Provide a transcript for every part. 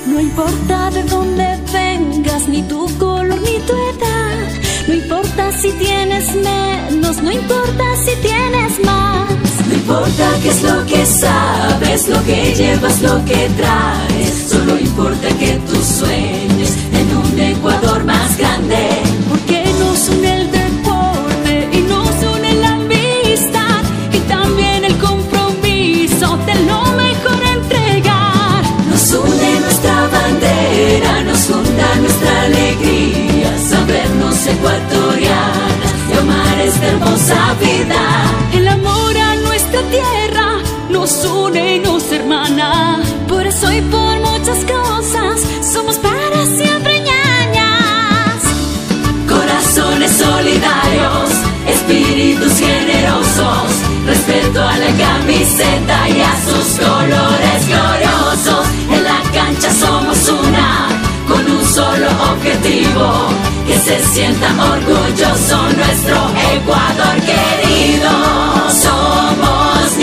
No importa de dónde vengas, ni tu color, ni tu edad. No importa si tienes menos, no importa si tienes más. No importa qué es lo que sabes, lo que llevas, lo que traes. Solo importa que tú sueñes en un Ecuador más grande. Porque nos une el deporte y nos une la amistad, y también el compromiso de lo mejor entregar. Nos une nuestra bandera, nos junta nuestra alegría, sabernos ecuatorianas y amar esta hermosa vida. El amor a nuestra tierra nos une y nos hermana. Por eso y por muchas cosas somos para siempre ñañas. Corazones solidarios, espíritus generosos, respeto a la camiseta y a sus colores gloriosos. En la cancha somos una, con un solo objetivo, que se sienta orgulloso nuestro Ecuador querido. Somos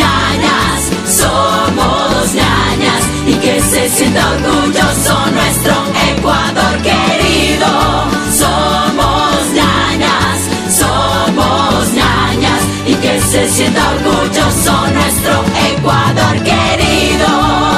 ñañas, y que se sienta orgulloso nuestro Ecuador querido. Somos ñañas, y que se sienta orgulloso nuestro Ecuador querido.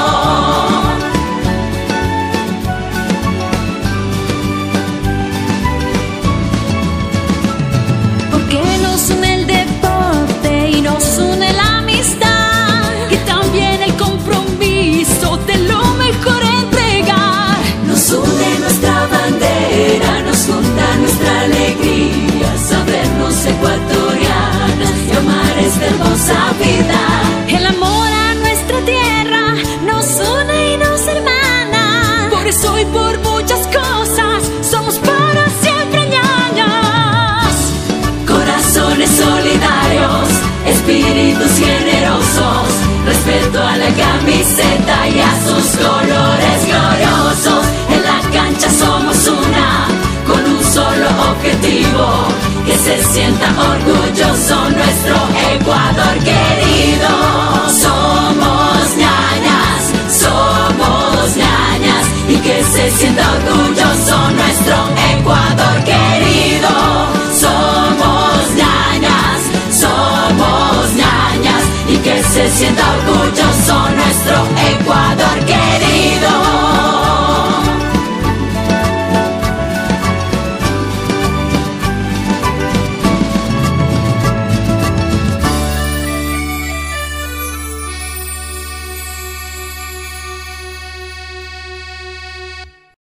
Porque nos une el deporte y nos une la amistad, y también el compromiso de lo mejor entregar. Nos une nuestra bandera, nos junta nuestra alegría, sabernos ecuatorianas y amar esta hermosa vida. El amor a nuestra tierra nos une y nos hermana. Por eso y por muchas cosas somos para siempre ñañas. Corazones solidarios, espíritus generosos, respeto a la camiseta y a sus colores gloriosos. En la cancha somos una, con un solo objetivo, que se sienta orgulloso nuestro Ecuador querido. Somos ñañas, y que se sienta orgulloso nuestro Ecuador querido. Somos ñañas, y que se sienta orgulloso